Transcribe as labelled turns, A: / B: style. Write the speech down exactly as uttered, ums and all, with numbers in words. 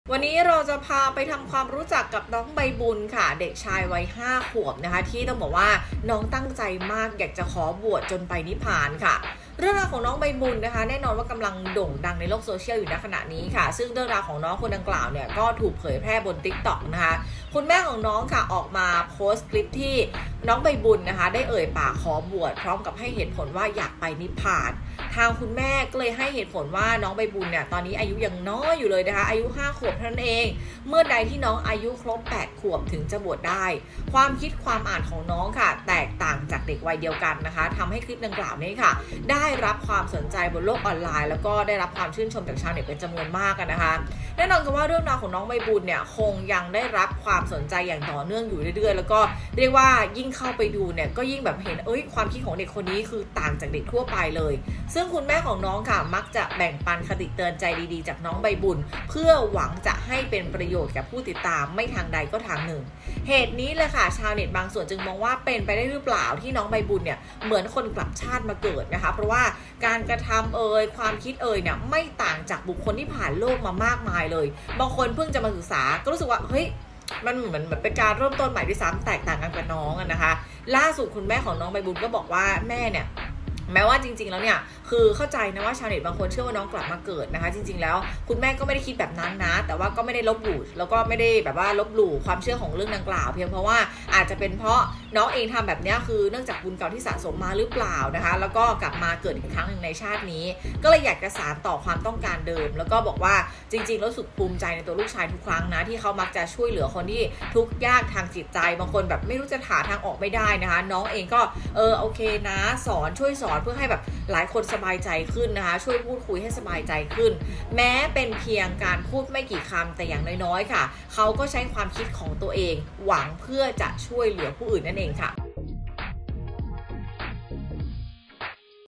A: วันนี้เราจะพาไปทำความรู้จักกับน้องใบบุญค่ะเด็กชายวัยห้าขวบนะคะที่ต้องบอกว่าน้องตั้งใจมากอยากจะขอบวชจนไปนิพพานค่ะเรื่องราวของน้องใบบุญนะคะแน่นอนว่ากำลังโด่งดังในโลกโซเชียลอยู่ณขณะนี้ค่ะซึ่งเรื่องราวของน้องคนดังกล่าวเนี่ยก็ถูกเผยแพร่บน ติ๊กต็อก นะคะคุณแม่ของน้องค่ะออกมาโพสต์คลิปที่น้องใบบุญนะคะได้เอ่ยปากขอบวชพร้อมกับให้เหตุผลว่าอยากไปนิพพานทางคุณแม่ก็เลยให้เหตุผลว่าน้องใบบุญเนี่ยตอนนี้อายุยังน้อยอยู่เลยนะคะอายุห้าขวบเท่านั้นเองเมื่อใดที่น้องอายุครบแปดขวบถึงจะบวชได้ความคิดความอ่านของน้องค่ะแตกต่างจากเด็กวัยเดียวกันนะคะทำให้คลิปดังกล่าวนี้ค่ะได้รับความสนใจบนโลกออนไลน์แล้วก็ได้รับความชื่นชมจากชาวเน็ตเป็นจำนวนมากนะคะแน่นอนกันว่าเรื่องราวของน้องใบบุญเนี่ยคงยังได้รับความสนใจอย่างต่อเนื่องอยู่เรื่อยๆแล้วก็เรียกว่ายิ่งเข้าไปดูเนี่ยก็ยิ่งแบบเห็นเอ้ยความคิดของเด็กคนนี้คือต่างจากเด็กทั่วไปเลยซึ่งคุณแม่ของน้องค่ะมักจะแบ่งปันคติเตือนใจดีๆจากน้องใบบุญเพื่อหวังจะให้เป็นประโยชน์กับผู้ติดตามไม่ทางใดก็ทางหนึ่งเหตุนี้เลยค่ะชาวเน็ตบางส่วนจึงมองว่าเป็นไปได้หรือเปล่าที่น้องใบบุญเนี่ยเหมือนคนกลับชาติมาเกิดนะคะเพราะว่าการกระทำเอ่ยความคิดเอ่ยเนี่ยไม่ต่างจากบุคคลที่ผ่านโลกมามากมายเลยบางคนเพิ่งจะมาศึกษาก็รู้สึกว่าเฮ้ยมันเหมือนเหมือนเป็นการเริ่มต้นใหม่ด้วยซ้ำแตกต่างกันกับน้องนะคะล่าสุดคุณแม่ของน้องใบบุญก็บอกว่าแม่เนี่ยแม้ว่าจริงๆแล้วเนี่ยคือเข้าใจนะว่าชาวเน็ตบางคนเชื่อว่าน้องกลับมาเกิดนะคะจริงๆแล้วคุณแม่ก็ไม่ได้คิดแบบนั้นนะแต่ว่าก็ไม่ได้ลบหลู่แล้วก็ไม่ได้แบบว่าลบหลู่ความเชื่อของเรื่องดังกล่าวเพียงเพราะว่าอาจจะเป็นเพราะน้องเองทำแบบนี้คือเนื่องจากบุญเก่าที่สะสมมาหรือเปล่านะคะแล้วก็กลับมาเกิดอีกครั้งหนึ่งในชาตินี้ก็เลยอยากจะสานต่อความต้องการเดิมแล้วก็บอกว่าจริงๆรู้สึกภูมิใจในตัวลูกชายทุกครั้งนะที่เขามักจะช่วยเหลือคนที่ทุกข์ยากทางจิตใจบางคนแบบไม่รู้จะหาทางออกไม่ได้นะคะน้องเองก็เออโอเคนะสอนช่วยสอนเพื่อให้แบบหลายคนสบายใจขึ้นนะคะช่วยพูดคุยให้สบายใจขึ้นแม้เป็นเพียงการพูดไม่กี่คำแต่อย่างน้อยๆค่ะเขาก็ใช้ความคิดของตัวเองหวังเพื่อจะช่วยเหลือผู้อื่นนั่นเองค่ะ